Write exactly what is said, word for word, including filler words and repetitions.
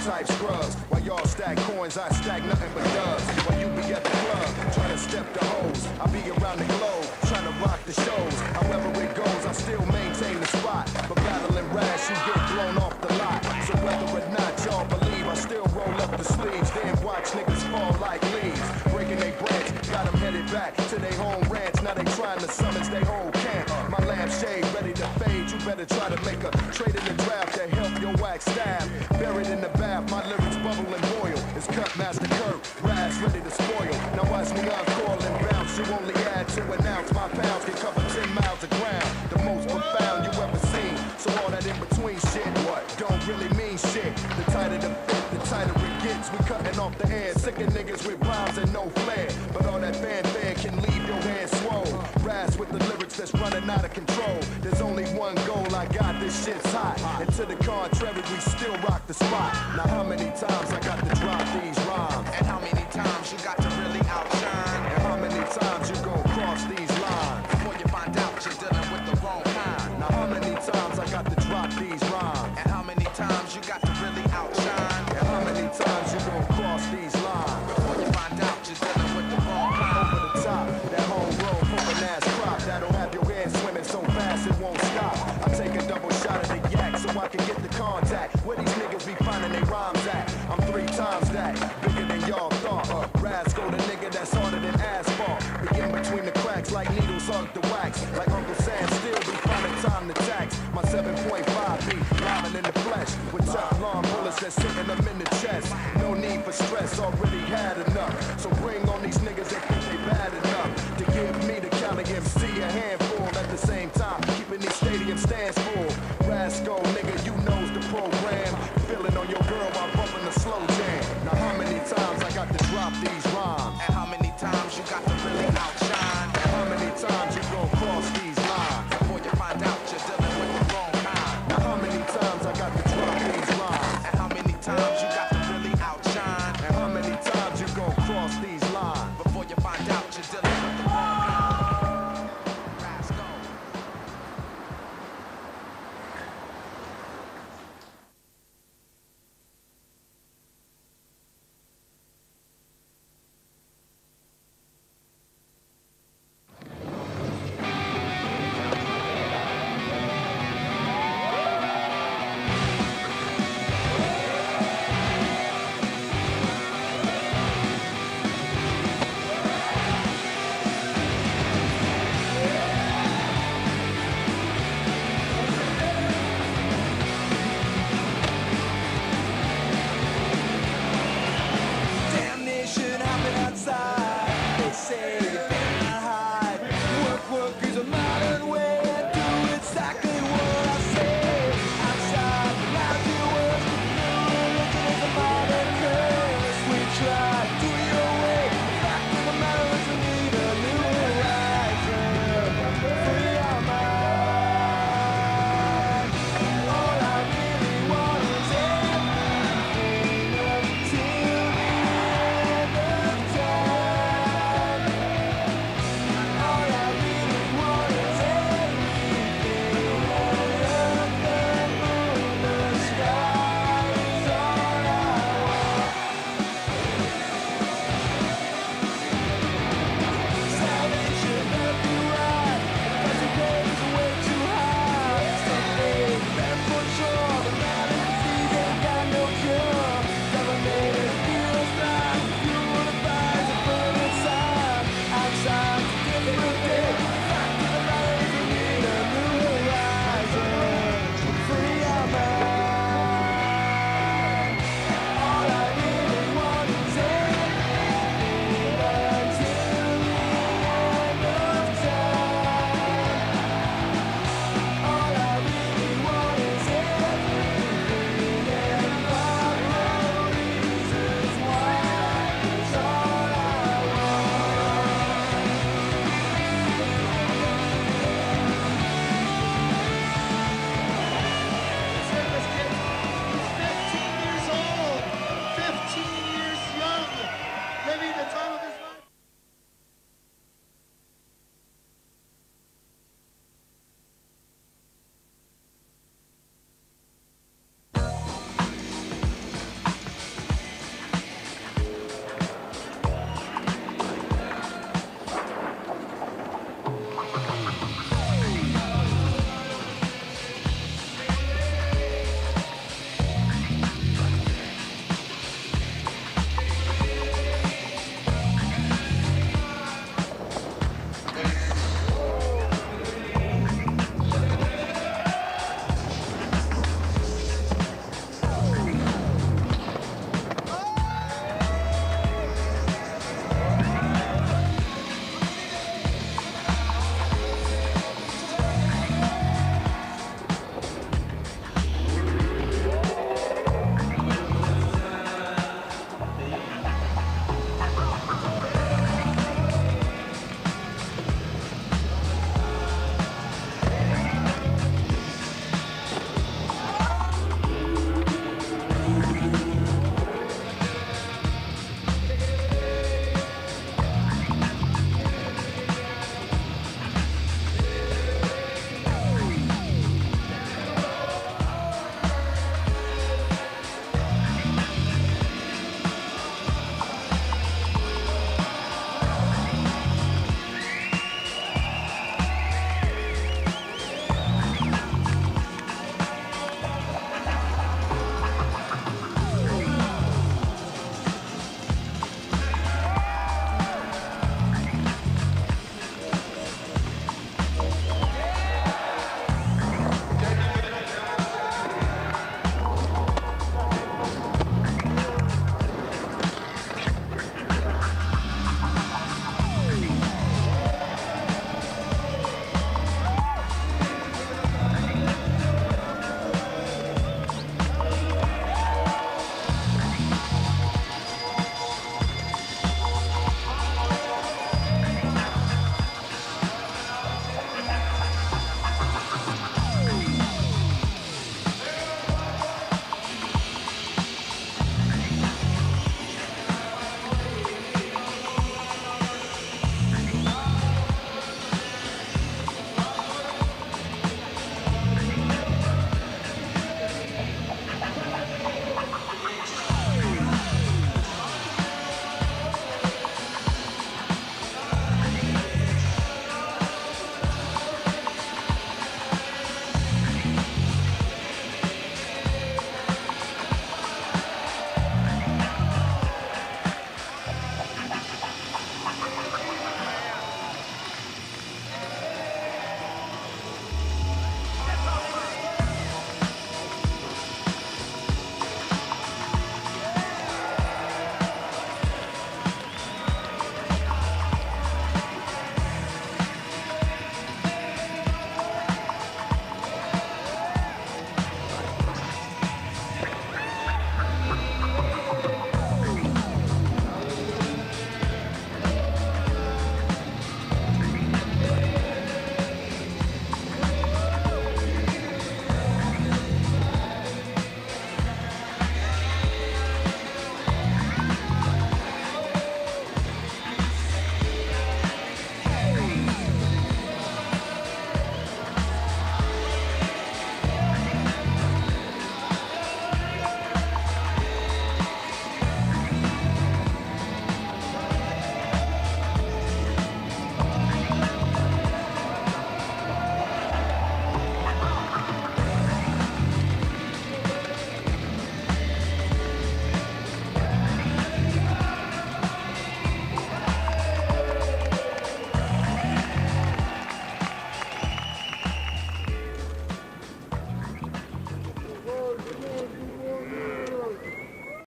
type scrubs. While y'all stack coins, I stack nothing but dubs. While you be at the club, trying to step the hoes, I be around the globe, trying to rock the shows. However it goes, I still maintain the spot. But battling rash, you get blown off the lot. So whether or not y'all believe, I still roll up the sleeves, then watch niggas fall like leaves. Breaking they branch, got them headed back to their home ranch. Now they trying to summons their whole camp. My lampshade ready to fade, you better try to make a trade in the draft to help your wax stab. Buried in the bath, my lyrics bubble and boil. It's cut master Kirk, Raz ready to spoil. Now watch me encore and bounce, you only add to an ounce. My pounds can cover ten miles of ground. The most profound you ever seen. So all that in between shit, what? Don't really mean shit. The tighter the fit, the tighter it gets. We cutting off the air, sick of niggas with rhymes and no flair. But all that fanfare can leave your hands swole. Raz with the lyrics that's running out of control. There's only one goal, I got this shit's hot. And to the contrary, we still rock the spot. Now how many times I got to drop these rhymes? And how many times you got to really outshine? And how many times you gon' cross these lines? Before you find out you're dealing with the wrong kind. Now how many times I got to drop these rhymes? And how many times you got to really outshine? And how many times you gon' cross these lines? Before you find out you're dealing with the wrong kind. Over the top, that homegrown open ass crop that'll have your head swimming so fast it won't stop. I take a double shot of the yak so I can get the contact. Where these niggas be finding their rhymes at? I'm three times that, bigger than y'all thought. Uh, Rascal, the nigga that's harder than asphalt. Begin between the cracks like needles hug the wax. Like Uncle Sam still be finding time to tax. My seven point five be livin' in the flesh with Teflon bullets that's hitting them in the chest. No need for stress, already had enough. So bring on these niggas that think they bad enough to give me the counter M C a handful at the same time, keeping these stadium stands full. Rascal, nigga, you know